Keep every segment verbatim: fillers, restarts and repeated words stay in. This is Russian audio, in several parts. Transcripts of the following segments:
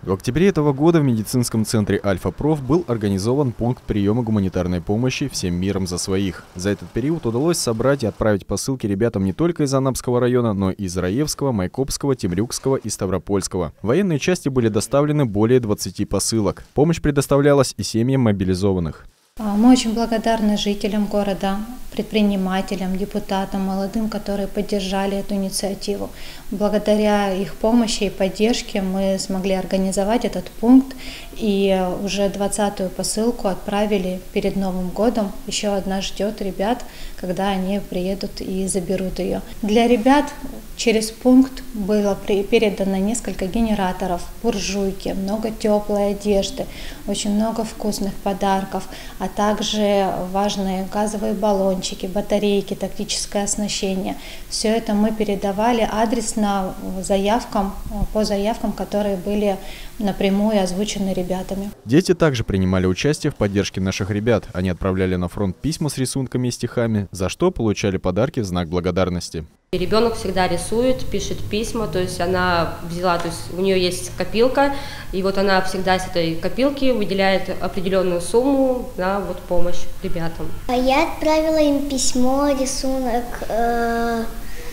В октябре этого года в медицинском центре «Альфа-Проф» был организован пункт приема гуманитарной помощи «Всем миром за своих». За этот период удалось собрать и отправить посылки ребятам не только из Анапского района, но и из Раевского, Майкопского, Темрюкского и Ставропольского. В военные части были доставлены более двадцати посылок. Помощь предоставлялась и семьям мобилизованных. Мы очень благодарны жителям города, предпринимателям, депутатам, молодым, которые поддержали эту инициативу. Благодаря их помощи и поддержке мы смогли организовать этот пункт и уже двадцатую посылку отправили перед Новым годом. Еще одна ждет ребят, когда они приедут и заберут ее. Для ребят через пункт было передано несколько генераторов, буржуйки, много теплой одежды, очень много вкусных подарков, а также важные газовые баллончики, батарейки, тактическое оснащение. Все это мы передавали адресно заявкам, по заявкам, которые были напрямую озвучены ребятами. Дети также принимали участие в поддержке наших ребят. Они отправляли на фронт письма с рисунками и стихами, за что получали подарки в знак благодарности. И ребенок всегда рисует, пишет письма, то есть она взяла, то есть у нее есть копилка, и вот она всегда с этой копилки выделяет определенную сумму на вот помощь ребятам. А я отправила им письмо, рисунок, э,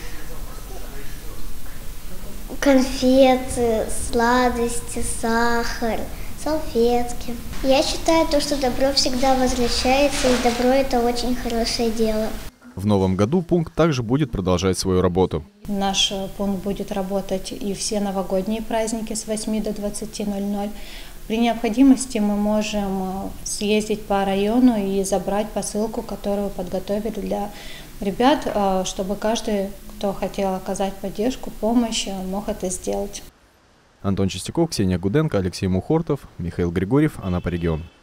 конфеты, сладости, сахар, салфетки. Я считаю, то, что добро всегда возвращается, и добро – это очень хорошее дело. В новом году пункт также будет продолжать свою работу. Наш пункт будет работать и все новогодние праздники с восьми до двадцати ноль-ноль. При необходимости мы можем съездить по району и забрать посылку, которую подготовили для ребят, чтобы каждый, кто хотел оказать поддержку, помощь, мог это сделать. Антон Чистяков, Ксения Гуденко, Алексей Мухортов, Михаил Григорьев, Анапа регион.